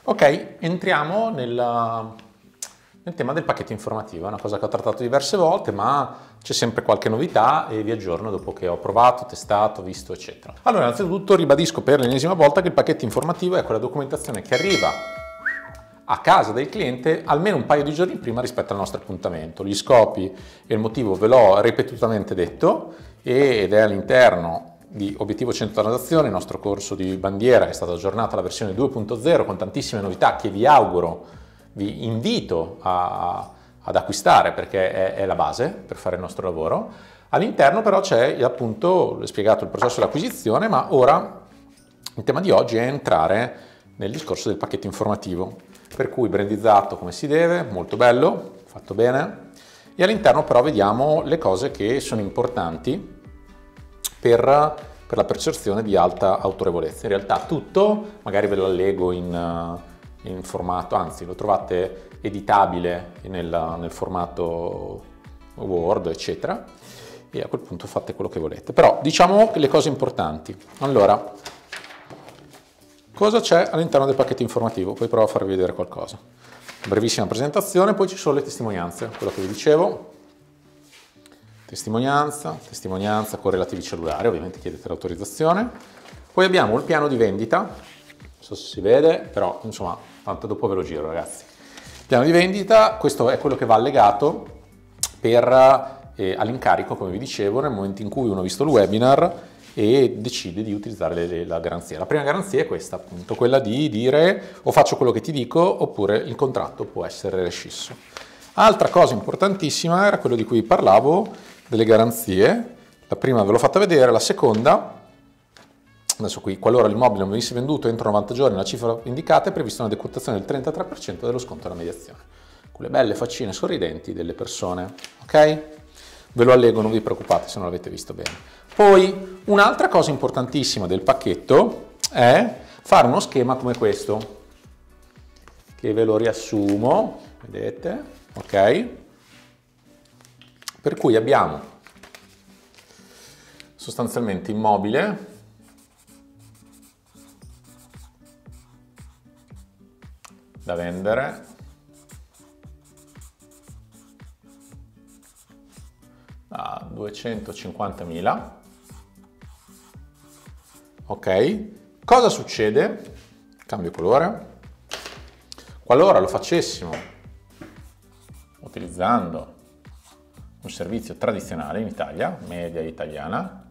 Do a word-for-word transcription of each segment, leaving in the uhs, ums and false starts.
Ok, entriamo nella, nel tema del pacchetto informativo, è una cosa che ho trattato diverse volte, ma c'è sempre qualche novità e vi aggiorno dopo che ho provato, testato, visto, eccetera. Allora, innanzitutto ribadisco per l'ennesima volta che il pacchetto informativo è quella documentazione che arriva a casa del cliente almeno un paio di giorni prima rispetto al nostro appuntamento. Gli scopi e il motivo ve l'ho ripetutamente detto ed è all'interno di Obiettivo cento Transazioni, il nostro corso di bandiera che è stato aggiornato alla versione due punto zero con tantissime novità che vi auguro, vi invito a, ad acquistare perché è, è la base per fare il nostro lavoro. All'interno però c'è appunto, ho spiegato il processo di acquisizione, ma ora il tema di oggi è entrare nel discorso del pacchetto informativo, per cui brandizzato come si deve, molto bello, fatto bene, e all'interno però vediamo le cose che sono importanti Per, per la percezione di alta autorevolezza. In realtà tutto, magari ve lo allego in, in formato, anzi lo trovate editabile nel, nel formato Word, eccetera, e a quel punto fate quello che volete. Però diciamo le cose importanti. Allora, cosa c'è all'interno del pacchetto informativo? Poi provo a farvi vedere qualcosa. Brevissima presentazione, poi ci sono le testimonianze, quello che vi dicevo. Testimonianza, testimonianza con relativi cellulari, ovviamente chiedete l'autorizzazione. Poi abbiamo il piano di vendita, non so se si vede, però insomma, tanto dopo ve lo giro ragazzi. Piano di vendita, questo è quello che va allegato per, eh, all'incarico, come vi dicevo, nel momento in cui uno ha visto il webinar e decide di utilizzare le, le, la garanzia. La prima garanzia è questa, appunto, quella di dire o faccio quello che ti dico oppure il contratto può essere rescisso. Altra cosa importantissima era quello di cui parlavo, delle garanzie. La prima ve l'ho fatta vedere, la seconda, adesso qui, qualora l'immobile non venisse venduto entro novanta giorni la cifra indicata è prevista una decurtazione del trentatré per cento dello sconto alla mediazione. Con le belle faccine sorridenti delle persone, ok? Ve lo allego, non vi preoccupate se non l'avete visto bene. Poi, un'altra cosa importantissima del pacchetto è fare uno schema come questo, che ve lo riassumo, vedete, ok? Per cui abbiamo sostanzialmente immobile, da vendere, a duecentocinquantamila, ok? Cosa succede? Cambio colore. Qualora lo facessimo utilizzando un servizio tradizionale in Italia, media italiana,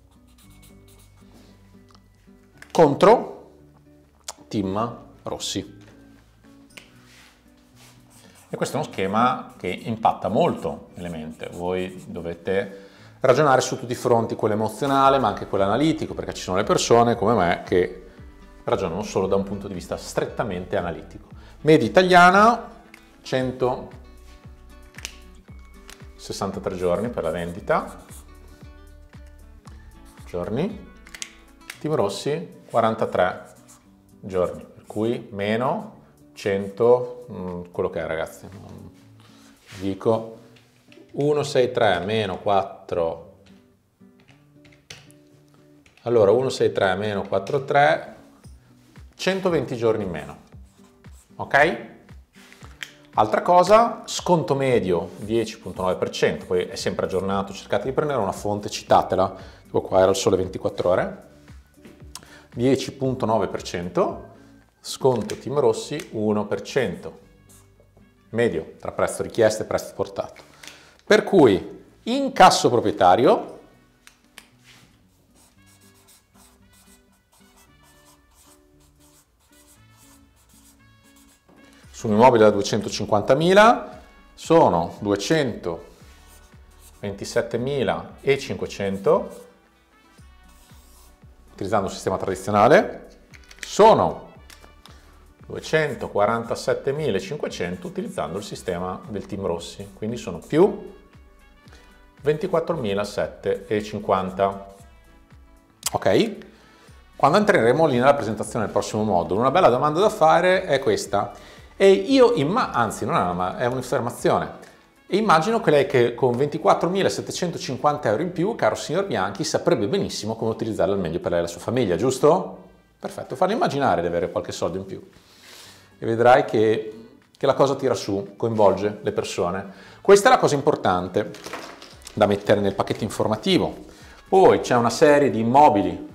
contro Team Rossi. E questo è uno schema che impatta molto nelle mente. Voi dovete ragionare su tutti i fronti, quello emozionale ma anche quello analitico, perché ci sono le persone come me che ragionano solo da un punto di vista strettamente analitico. Media italiana, centosessantatré giorni per la vendita, giorni, Team Rossi quarantatré giorni, per cui meno cento, mh, quello che è ragazzi, dico centosessantatré meno quattro, allora centosessantatré meno quarantatré, centoventi giorni in meno, ok? Altra cosa, sconto medio dieci virgola nove per cento, poi è sempre aggiornato, cercate di prendere una fonte, citatela, tipo qua era il Sole ventiquattro ore, dieci virgola nove per cento, sconto Team Rossi uno per cento, medio tra prezzo richiesto e prezzo portato. Per cui incasso proprietario, su un immobile da duecentocinquantamila sono duecentoventisettemila cinquecento, utilizzando un sistema tradizionale, sono duecentoquarantasettemila cinquecento utilizzando il sistema del Team Rossi, quindi sono più ventiquattromilasettecentocinquanta. Ok? Quando entreremo lì nella presentazione del prossimo modulo, una bella domanda da fare è questa. E io, imma- anzi non è una, è un'affermazione, immagino che lei che con ventiquattromilasettecentocinquanta euro in più, caro signor Bianchi, saprebbe benissimo come utilizzarlo al meglio per lei e la sua famiglia, giusto? Perfetto, farle immaginare di avere qualche soldo in più. e vedrai che, che la cosa tira su, coinvolge le persone. Questa è la cosa importante da mettere nel pacchetto informativo. Poi c'è una serie di immobili